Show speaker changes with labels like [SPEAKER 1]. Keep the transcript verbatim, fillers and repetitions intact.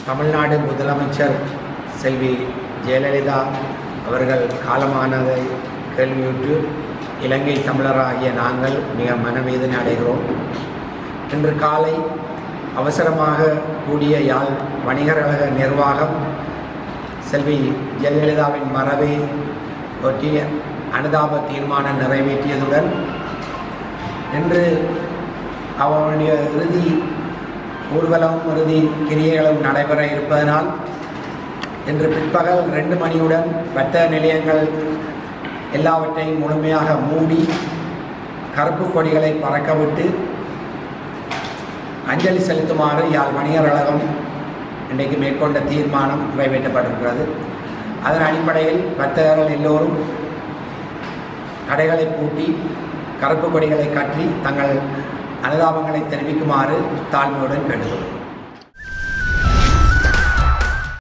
[SPEAKER 1] தமிழ்நாடு முதலமைச்சர் செல்வி ஜெயலலிதா அவர்கள் காலமானதை கேள்வியுற்று இலங்கை தமிழராகிய நாங்கள் மிக மனவேதனை அடைகிறோம். இன்று காலை அவசரமாக கூடிய யாழ் வணிகர் கழக நிர்வாகம் செல்வி ஜெயலலிதாவின் மரபை ஒட்டிய அனுதாப தீர்மானம் நிறைவேற்றியதுடன் இன்று அவருடைய இறுதி ஊர்வலம் இறுதி கிரியைகளும் நடைபெற இருப்பதனால் இன்று பிற்பகல் ரெண்டு மணியுடன் வர்த்தக நிலையங்கள் எல்லாவற்றையும் முழுமையாக மூடி கருப்பு கொடிகளை பறக்கவிட்டு அஞ்சலி செலுத்துமாறு யாழ் வணிகர் கழகம் இன்றைக்கு மேற்கொண்ட தீர்மானம் நிறைவேற்றப்பட்டிருக்கிறது. அதன் அடிப்படையில் வர்த்தகர்கள் எல்லோரும் கடைகளை பூட்டி கருப்பு கொடிகளை கட்டி தங்கள் அனுதாபங்களை தெரிவிக்குமாறு தாழ்மையுடன் கேட்டுக்கொள்கிறோம்.